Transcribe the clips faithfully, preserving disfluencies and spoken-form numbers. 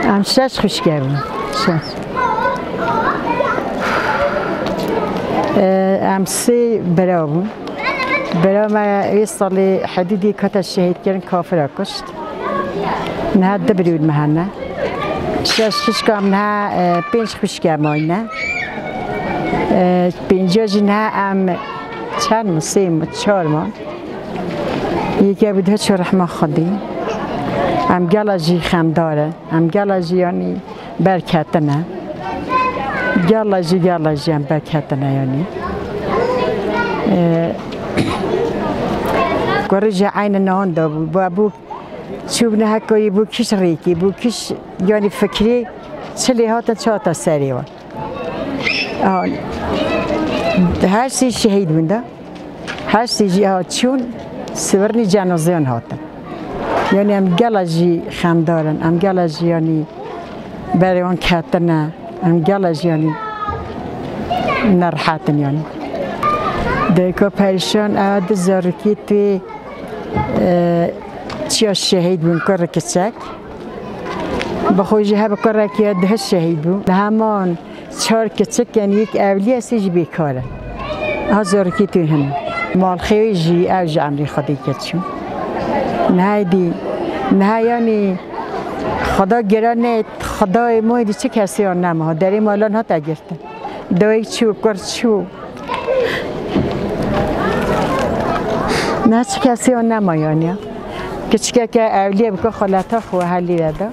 ام شش خوش کردم شش ام سه برام برام یه سال حدودی کات شهید کردن کافر کشت نه دبرود مهنه شش خوش کردم نه پنج خوش کردم نه پنجاه نه ام چند مسیم چهار مان یکی بود هیچ رحمه خودی ام گلاجی خم داره ام گلاجی یعنی برکت نه گلاجی گلاجی ام برکت نه یعنی گرج عین نان دا بود با بو چوب نه کوی بو کش ریکی بو کش یعنی فکری چلی هات چهار سری و آن هر سی شهید بوده هر سی جهات چون سورنی جنازیان هاتن یعنی ام گلاجی خمدارن ام گلاجی یعنی برای آن کتنه ام گلاجی یعنی نرحتن یعنی دیگه پریشان آد زارکی توی چیا شهید بون کار کچک بخویجی ها بکره که ده شهید بون همان چهار کچک یعنی یک اولیه سیج بیکاره ها زارکی توی هم مال خیلی اوج عمری خودی کچون نه دی نه یعنی خدا گرانه خدای مویدی چه کسی آن نمه در این مالان ها تگرده دوی چو کرد چو نه چه کسی آن نمه یعنی کچکه که اولیه بکن خالتا خواه حلی رده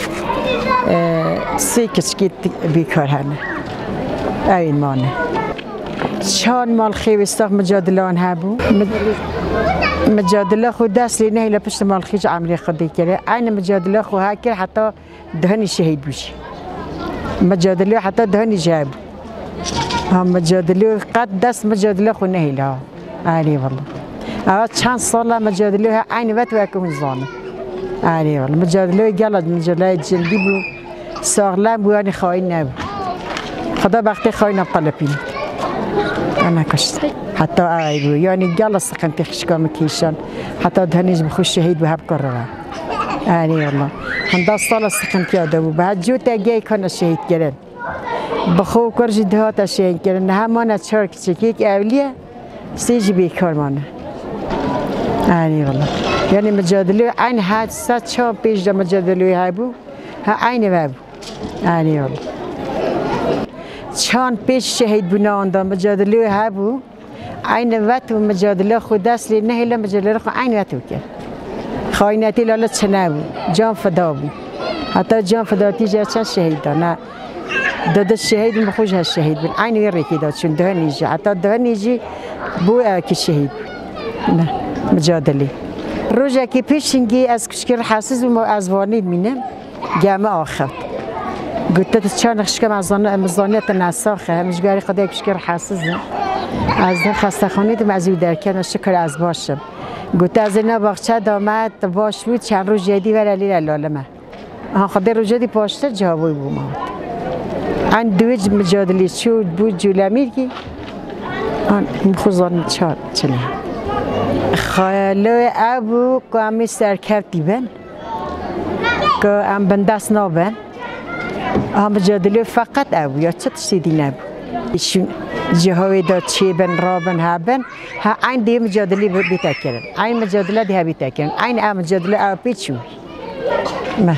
سی کچکی بیکار هنه این مانه چند مال خیلی استاق مجادلان هبو مجادله خود دست لی نه پشت مال خیج عمری خودی کرده این مجادله خو ها کرد حتی دهنی شهید بشه مجادله حتی دهنی جاب هم مجادله قد دست مجادله خو نه لا علی والله اول چند سال مجادله عین وقت وکم زانه علی والله مجادله جلد مجادله جلدی بو ساغلم بو یعنی خاین نبود خدا وقتی خاین قلبی أنا كشت حتى أعيبه يعني جالس قنتي خشكام كيشان حتى دهنيج بخش شهيد بهاب كررة يعني والله هندا صلاة سقنتي هذا وبعد جوتا جاي كان الشهيد كرن بخو كرج دهات الشهيد كرن همان أشارك شكيك أولية سيج بيكار مانا يعني والله يعني مجادلة عين هاد سات شاب بيج ده مجادلة هابو ها عين بابو يعني والله چند پیش شهید بودن دام مجادله هبو عین وقت مجادله خود دست لی نه ل مجادله خود عین وقت کرد خاینتی لاله چنه بود جان فدا بود حتی جان فدا تیجه چند شهید نه داد شهید مخوش هست شهید بود عین ویری کی داد چون ده نیجی حتی ده نیجی بو کی شهید نه مجادله روزی که پیشینگی از کشکر حساس و از وانید مینم جمع آخر قلت له تشان خشكم على مزانية النساخة مش قاري خدي كشكر حاسزة از خسته خانه تو مزید در کنار شکر از باشم قلت از اینا باغچه دامت باش بود چند روز جدی ولی لالمه آها خدای روز جدی پاشته جوابی بومد عن دوج مجادلی شو بود جولامیر کی آن مخزن چهار چله خاله ابو قامی سرکرد دیبن که ام بنداس نابن هم مجادله فقط ابو یا چه چیزی نبود ایشون جهوی داد چی بن رابن هابن ها عین دی مجادله بیتکرن عین مجادله دی بیتکرن عین ام مجادله اب پیچو ما